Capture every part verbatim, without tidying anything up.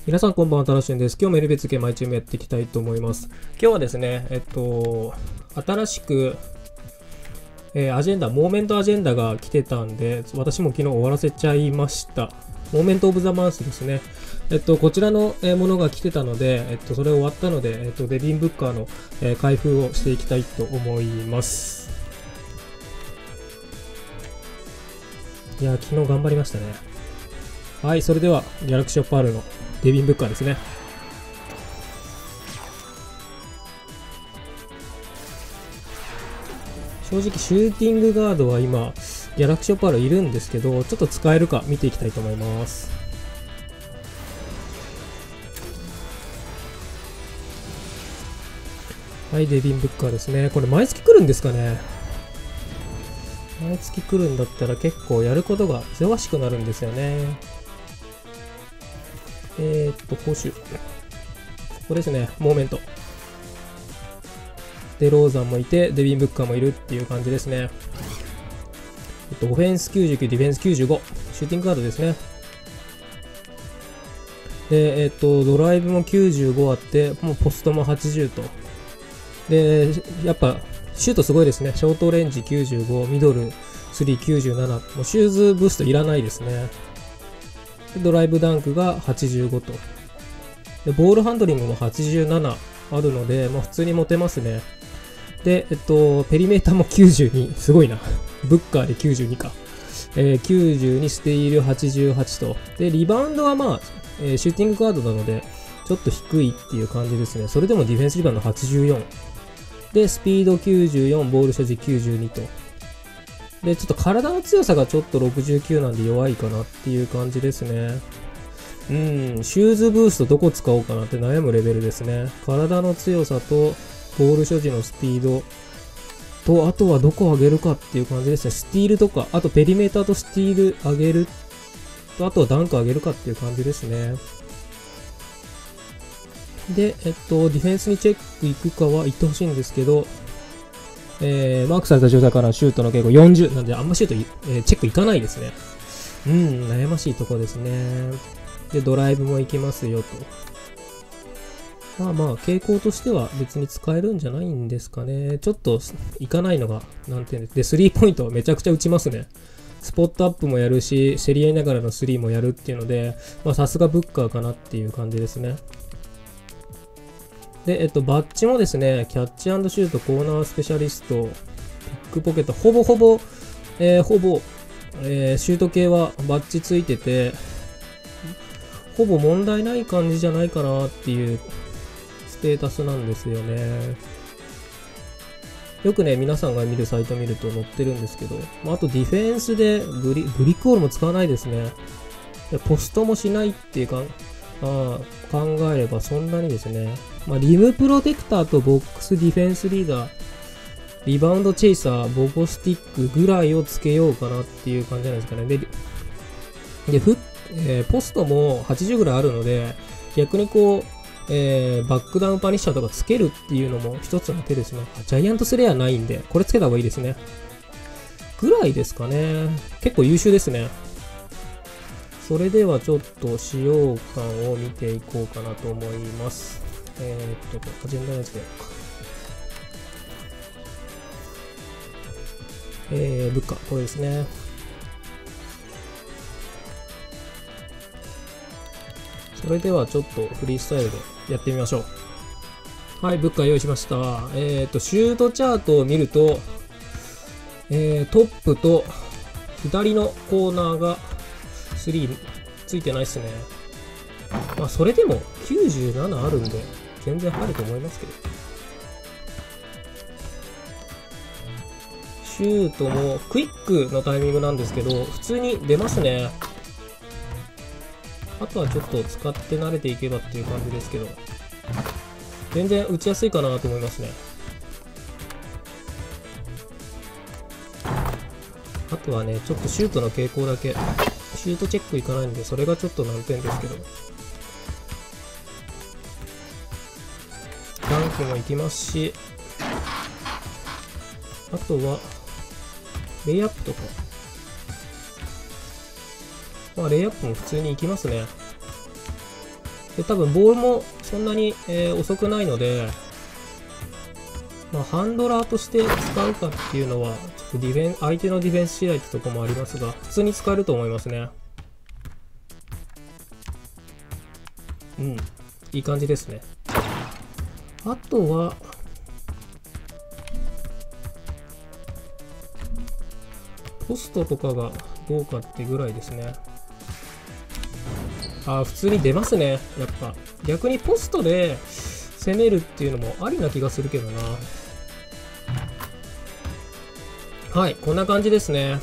皆さんこんばんは、たらしゅんです。今日もエルベ付けマイチームやっていきたいと思います。今日はですね、えっと、新しく、えー、アジェンダ、モーメントアジェンダが来てたんで、私も昨日終わらせちゃいました。モーメントオブザマンスですね。えっと、こちらのものが来てたので、えっと、それ終わったので、えっと、デビンブッカーの、えー、開封をしていきたいと思います。いや、昨日頑張りましたね。はい、それでは、ギャラクシーオパールのデビンブッカーですね。正直シューティングガードは今ギャラクシーオパールいるんですけど、ちょっと使えるか見ていきたいと思います。はい、デビンブッカーですね。これ毎月来るんですかね。毎月来るんだったら結構やることが忙しくなるんですよね。えー、っと報酬ここですね。モーメントでローザンもいて、デビンブッカーもいるっていう感じですね。えっと、オフェンスきゅうじゅうきゅう、ディフェンスきゅうじゅうご。シューティングガードですね。で、えっと、ドライブもきゅうじゅうごあって、もうポストもはちじゅうと。で、やっぱ、シュートすごいですね。ショートレンジきゅうじゅうご、ミドルスリーきゅうじゅうなな。もうシューズブーストいらないですね。でドライブダンクがはちじゅうごと。で、ボールハンドリングもはちじゅうななあるので、まあ、普通に持てますね。で、えっと、ペリメーターもきゅうじゅうに。すごいな。ブッカーできゅうじゅうにか。えー、きゅうじゅうに、スティールはちじゅうはちと。で、リバウンドはまあ、えー、シューティングガードなので、ちょっと低いっていう感じですね。それでもディフェンスリバウンドはちじゅうよん。で、スピードきゅうじゅうよん、ボール所持きゅうじゅうにと。で、ちょっと体の強さがちょっとろくじゅうきゅうなんで弱いかなっていう感じですね。うん、シューズブーストどこ使おうかなって悩むレベルですね。体の強さと、ボール所持のスピードと、あとはどこ上げるかっていう感じですね。スティールとか、あとペリメーターとスティール上げると、あとはダンク上げるかっていう感じですね。で、えっと、ディフェンスにチェック行くかは言ってほしいんですけど、えー、マークされた状態からシュートの傾向よんじゅうなんであんまシュート、えー、チェックいかないですね。うん、悩ましいとこですね。で、ドライブも行きますよと。まあまあ、傾向としては別に使えるんじゃないんですかね。ちょっといかないのが難点です。で、スリーポイントめちゃくちゃ打ちますね。スポットアップもやるし、競り合いながらのスリーもやるっていうので、まあさすがブッカーかなっていう感じですね。で、えっと、バッジもですね、キャッチ&シュート、コーナースペシャリスト、ピックポケット、ほぼほぼ、えー、ほぼ、えー、シュート系はバッジついてて、ほぼ問題ない感じじゃないかなっていうステータスなんですよね。よくね、皆さんが見るサイト見ると載ってるんですけど、あとディフェンスでブリ、ブリックオールも使わないですね。ポストもしないっていうか、あ考えればそんなにですね。まあ、リムプロテクターとボックスディフェンスリーダー、リバウンドチェイサー、ボコスティックぐらいをつけようかなっていう感じじゃないですかね。で、でフえー、ポストもはちじゅうぐらいあるので、逆にこう、えー、バックダウンパニッシャーとかつけるっていうのも一つの手ですね。ジャイアントスレアないんで、これつけた方がいいですね。ぐらいですかね。結構優秀ですね。それではちょっと使用感を見ていこうかなと思います。えー、っと、アジェンダのやつでやろうか。えー、物価、これですね。それではちょっとフリースタイルでやってみましょう。はい、物価用意しました。えー、っと、シュートチャートを見ると、えー、トップと左のコーナーがスリーついてないっすね。まあ、それでもきゅうじゅうななあるんで、全然入ると思いますけど。シュートもクイックのタイミングなんですけど、普通に出ますね。あとはちょっと使って慣れていけばっていう感じですけど、全然打ちやすいかなと思いますね。あとはね、ちょっとシュートの傾向だけ、シュートチェックいかないんで、それがちょっと難点ですけど。ダンクもいきますし、あとは、レイアップとか。まあ、レイアップも普通にいきますね。 で、多分ボールもそんなに、えー遅くないので、まあ、ハンドラーとして使うかっていうのは、ちょっとディフェン、相手のディフェンス次第ってとこもありますが、普通に使えると思いますね。うん、いい感じですね。あとは、ポストとかがどうかってぐらいですね。ああ、普通に出ますね。やっぱ。逆にポストで攻めるっていうのもありな気がするけどな。はい、こんな感じですね。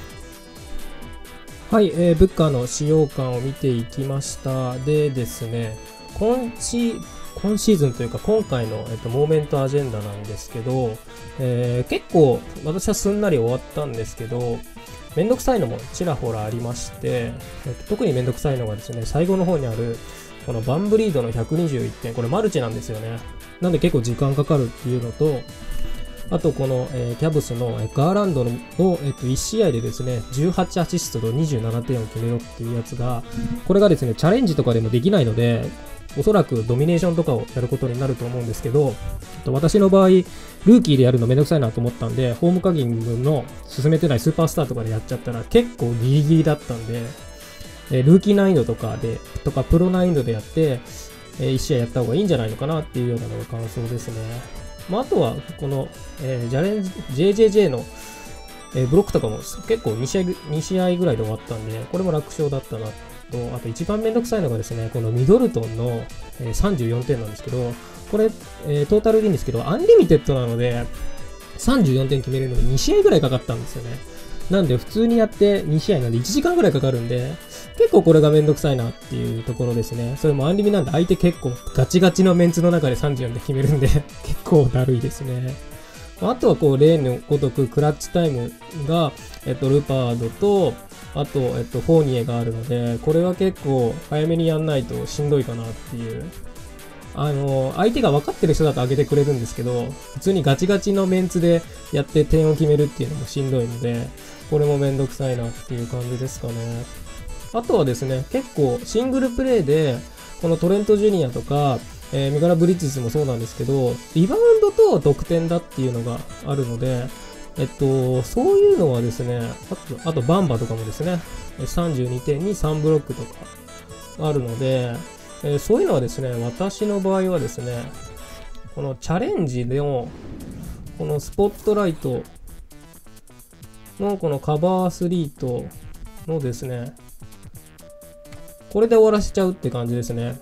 はい、えー、ブッカーの使用感を見ていきました。でですね、今シ今シーズンというか今回の、えっと、モーメントアジェンダなんですけど、えー、結構私はすんなり終わったんですけど、めんどくさいのもちらほらありまして、えっと、特にめんどくさいのがですね、最後の方にあるこのバンブリードのひゃくにじゅういってん、これマルチなんですよね。なんで結構時間かかるっていうのと、あとこの、えー、キャブスの、えー、ガーランドの、えっと、いち試合でですね、じゅうはちアシストとにじゅうななてんを決めろっていうやつが、これがですね、チャレンジとかでもできないので、おそらくドミネーションとかをやることになると思うんですけど、私の場合、ルーキーでやるのめんどくさいなと思ったんで、ホームカギングの進めてないスーパースターとかでやっちゃったら結構ギリギリだったんで、えー、ルーキー難易度とかで、とかプロ難易度でやって、えー、いち試合やった方がいいんじゃないのかなっていうようなのが感想ですね。まあ、あとは、この、えー、ジャレンジ、ジェイジェイジェイ の、えー、ブロックとかも結構2試合、に試合ぐらいで終わったんで、これも楽勝だったなと、あと一番めんどくさいのがですね、このミドルトンの、えー、さんじゅうよんてんなんですけど、これ、えー、トータルでいいんですけど、アンリミテッドなので、さんじゅうよんてん決めれるのにに試合ぐらいかかったんですよね。なんで普通にやってに試合なんでいちじかんぐらいかかるんで、結構これがめんどくさいなっていうところですね。それもアンリミなんで相手結構ガチガチのメンツの中でさんじゅうよんで決めるんで、結構だるいですね。あとはこう例のごとくクラッチタイムが、えっと、ルパードと、あと、えっと、フォーニエがあるので、これは結構早めにやんないとしんどいかなっていう。あの、相手が分かってる人だと上げてくれるんですけど、普通にガチガチのメンツでやって点を決めるっていうのもしんどいので、これもめんどくさいなっていう感じですかね。あとはですね、結構シングルプレイで、このトレントジュニアとか、えー、ミガラ・ブリッジズもそうなんですけど、リバウンドと得点だっていうのがあるので、えっと、そういうのはですね、あと、あとバンバとかもですね、さんじゅうにてんにさんブロックとかあるので、えー、そういうのはですね、私の場合はですね、このチャレンジの、このスポットライトのこのカバーアスリートのですね、これで終わらせちゃうって感じですね。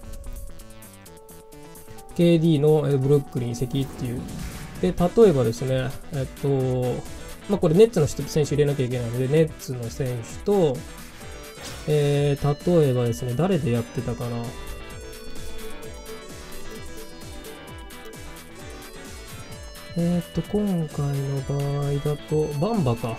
ケーディー のブルックリン移籍っていう。で、例えばですね、えっと、まあ、これネッツの選手入れなきゃいけないので、ネッツの選手と、えー、例えばですね、誰でやってたかな。えっと、今回の場合だと、バンバか。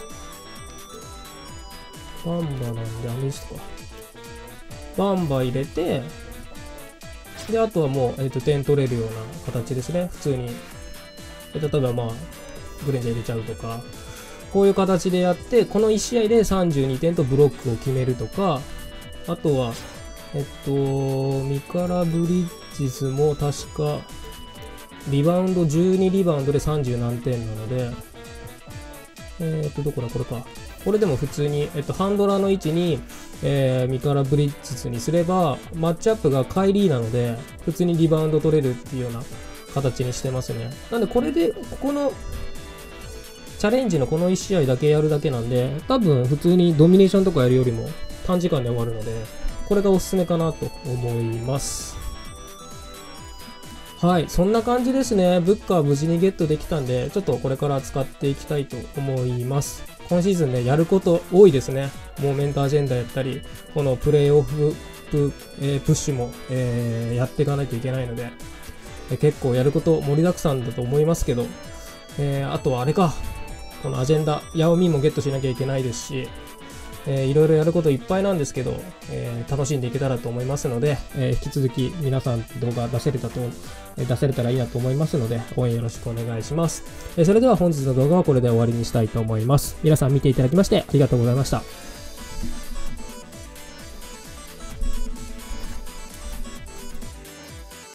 バンバなんで、あれですか。バンバ入れて、で、あとはもう、えっと、点取れるような形ですね。普通に。例えばまあ、グレンジャー入れちゃうとか、こういう形でやって、このいち試合でさんじゅうにてんとブロックを決めるとか、あとは、えっと、ミカラ・ブリッジズも確か、リバウンド、じゅうにリバウンドでさんじゅう何点なので、えっと、どこだこれか。これでも普通に、えっと、ハンドラーの位置に、えー、ミカラ・ブリッジズにすれば、マッチアップがカイリーなので、普通にリバウンド取れるっていうような形にしてますね。なんでこれで、ここの、チャレンジのこのいち試合だけやるだけなんで、多分普通にドミネーションとかやるよりも短時間で終わるので、これがおすすめかなと思います。はい、そんな感じですね。ブッカー無事にゲットできたんで、ちょっとこれから使っていきたいと思います。今シーズンね、やること多いですね。モーメントアジェンダやったり、このプレイオフプ、えー、プッシュも、えー、やっていかないといけないので、えー、結構やること盛りだくさんだと思いますけど、えー、あとはあれか、このアジェンダ、ヤオミーもゲットしなきゃいけないですし、えー、いろいろやることいっぱいなんですけど、えー、楽しんでいけたらと思いますので、えー、引き続き皆さん動画出せれたと、えー、出せれたらいいなと思いますので、応援よろしくお願いします。えー、それでは本日の動画はこれで終わりにしたいと思います。皆さん見ていただきましてありがとうございました。